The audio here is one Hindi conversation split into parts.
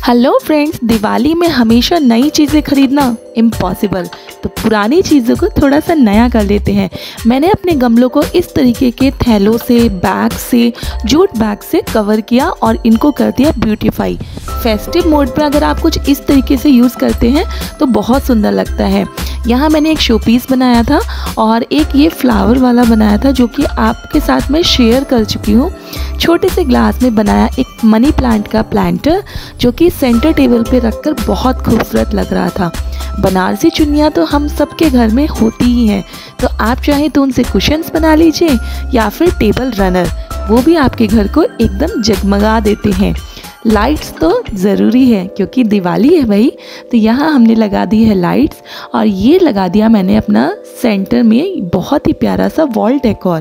हेलो फ्रेंड्स, दिवाली में हमेशा नई चीज़ें खरीदना इम्पॉसिबल, तो पुरानी चीज़ों को थोड़ा सा नया कर लेते हैं। मैंने अपने गमलों को इस तरीके के थैलों से, बैग से, जूट बैग से कवर किया और इनको कर दिया ब्यूटीफाई। फेस्टिव मोड पे अगर आप कुछ इस तरीके से यूज़ करते हैं तो बहुत सुंदर लगता है। यहाँ मैंने एक शो पीस बनाया था और एक ये फ्लावर वाला बनाया था जो कि आपके साथ मैं शेयर कर चुकी हूँ। छोटे से ग्लास में बनाया एक मनी प्लांट का प्लांटर जो कि सेंटर टेबल पे रखकर बहुत खूबसूरत लग रहा था। बनारसी चुन्नियाँ तो हम सबके घर में होती ही हैं, तो आप चाहें तो उनसे कुशन्स बना लीजिए या फिर टेबल रनर, वो भी आपके घर को एकदम जगमगा देते हैं। लाइट्स तो ज़रूरी है क्योंकि दिवाली है भाई, तो यहाँ हमने लगा दी है लाइट्स और ये लगा दिया मैंने अपना सेंटर में बहुत ही प्यारा सा वॉल डेकोर।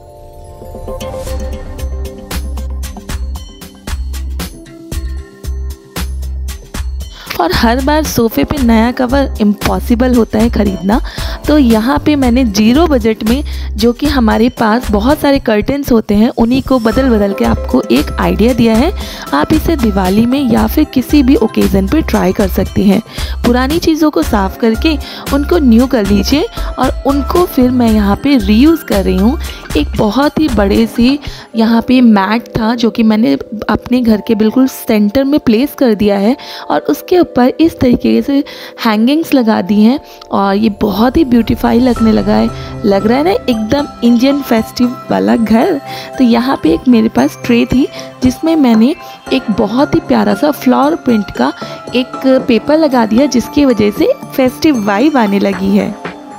और हर बार सोफ़े पे नया कवर इम्पॉसिबल होता है ख़रीदना, तो यहाँ पे मैंने 0 बजट में जो कि हमारे पास बहुत सारे कर्टन्स होते हैं उन्हीं को बदल बदल के आपको एक आइडिया दिया है। आप इसे दिवाली में या फिर किसी भी ओकेज़न पे ट्राई कर सकती हैं। पुरानी चीज़ों को साफ़ करके उनको न्यू कर लीजिए और उनको फिर मैं यहाँ पे रीयूज़ कर रही हूँ। एक बहुत ही बड़े से यहाँ पे मैट था जो कि मैंने अपने घर के बिल्कुल सेंटर में प्लेस कर दिया है और उसके ऊपर इस तरीके से हैंगिंग्स लगा दी हैं और ये बहुत ही ब्यूटीफाई लगने लगा है। लग रहा है ना एकदम इंडियन फेस्टिव वाला घर। तो यहाँ पे एक मेरे पास ट्रे थी जिसमें मैंने एक बहुत ही प्यारा सा फ्लावर प्रिंट का एक पेपर लगा दिया जिसकी वजह से फेस्टिव वाइब आने लगी है।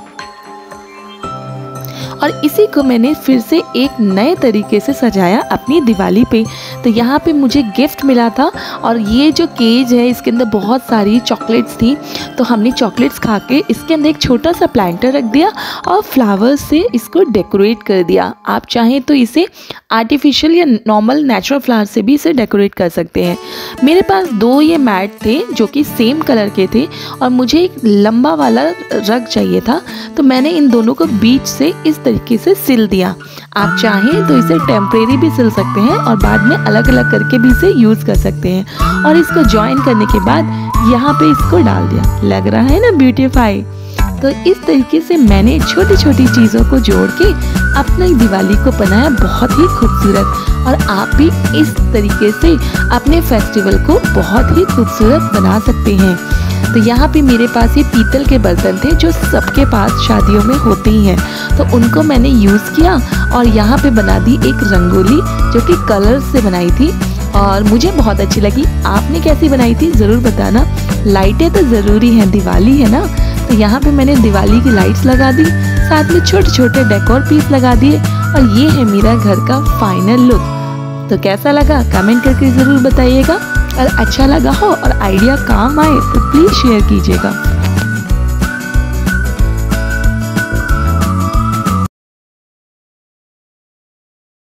और इसी को मैंने फिर से एक नए तरीके से सजाया अपनी दिवाली पे। तो यहाँ पे मुझे गिफ्ट मिला था और ये जो केज है इसके अंदर बहुत सारी चॉकलेट्स थी, तो हमने चॉकलेट्स खा के इसके अंदर एक छोटा सा प्लांटर रख दिया और फ्लावर्स से इसको डेकोरेट कर दिया। आप चाहें तो इसे आर्टिफिशियल या नॉर्मल नेचुरल फ्लावर से भी इसे डेकोरेट कर सकते हैं। मेरे पास 2 ये मैट थे जो कि सेम कलर के थे और मुझे एक लंबा वाला रग चाहिए था, तो मैंने इन दोनों को बीच से इस तरीके से सिल दिया। आप चाहें तो इसे टेम्परेरी भी सिल सकते हैं और बाद में अलग अलग करके भी इसे यूज़ कर सकते हैं। और इसको ज्वाइन करने के बाद यहाँ पे इसको डाल दिया। लग रहा है ना ब्यूटीफाई। तो इस तरीके से मैंने छोटी छोटी चीज़ों को जोड़ के अपनी दिवाली को बनाया बहुत ही खूबसूरत। और आप भी इस तरीके से अपने फेस्टिवल को बहुत ही खूबसूरत बना सकते हैं। तो यहाँ पे मेरे पास ये पीतल के बर्तन थे जो सबके पास शादियों में होते ही हैं, तो उनको मैंने यूज़ किया और यहाँ पे बना दी एक रंगोली जो कि कलर्स से बनाई थी और मुझे बहुत अच्छी लगी। आपने कैसी बनाई थी ज़रूर बताना। लाइटें तो ज़रूरी हैं, दिवाली है ना। तो यहाँ पे मैंने दिवाली की लाइट्स लगा दी, साथ में छोटे छोटे डेकोर पीस लगा दिए और ये है मेरा घर का फाइनल लुक। तो कैसा लगा कमेंट करके ज़रूर बताइएगा। और अच्छा लगा हो और आइडिया काम आए तो प्लीज़ शेयर कीजिएगा।